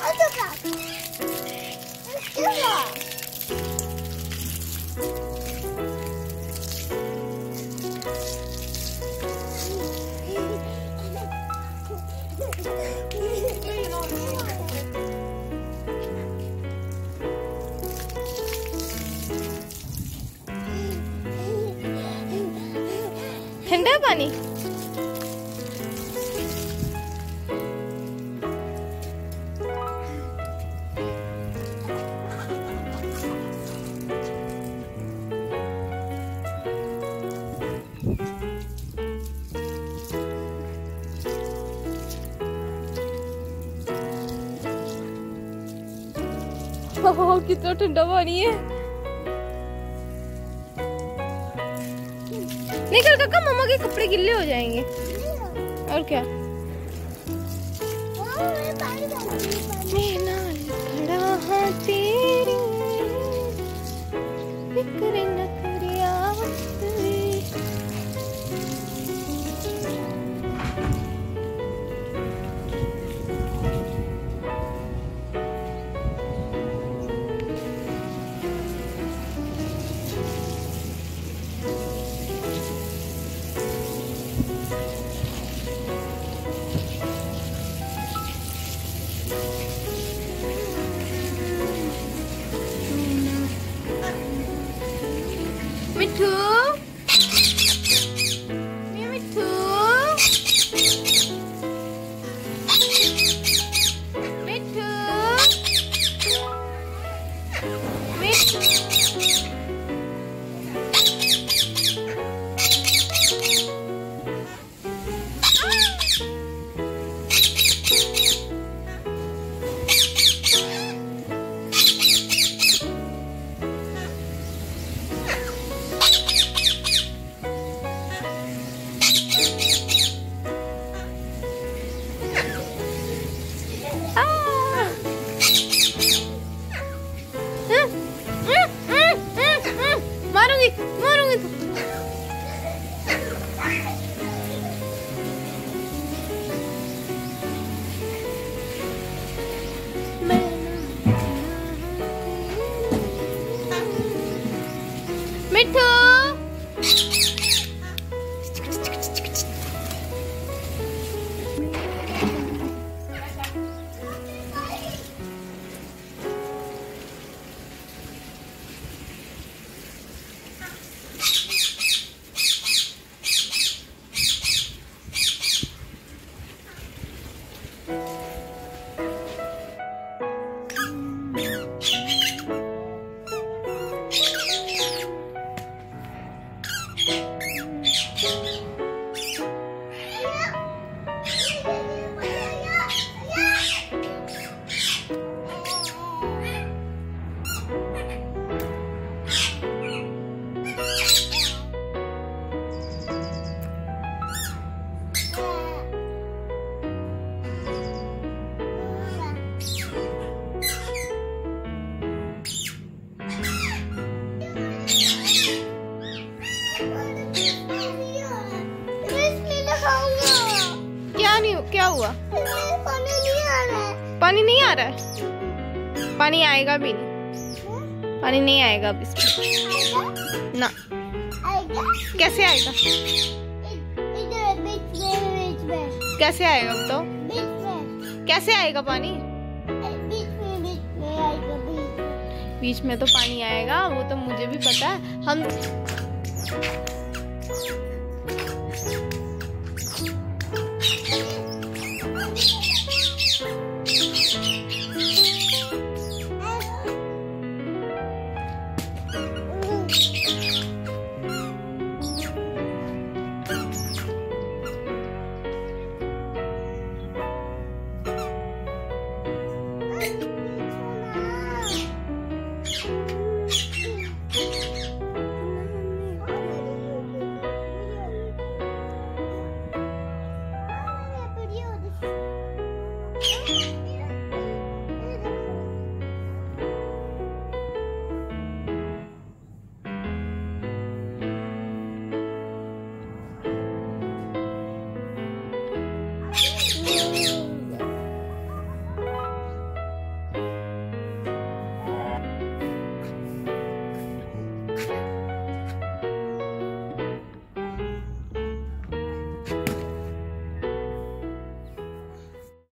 ठंडा पानी। कितना ठंडा पानी है। निकल काका, मम्मा के कपड़े गिल्ले हो जाएंगे। और क्या, खड़ा हाँ तेरी फिक्र न करिया। मिठू, मिठू, मिठू, मारूंगी मारूंगी तो। मिठू, क्या हुआ? पानी नहीं आ रहा है। पानी नहीं आ रहा है? पानी आएगा भी नहीं, पानी नहीं आएगा अब इसमें ना। आएगा? कैसे आएगा? इधर बीच में। कैसे आएगा बताओ? बीच में। कैसे आएगा पानी? बीच में आएगा। बीच में तो पानी आएगा, वो तो मुझे भी पता है। हम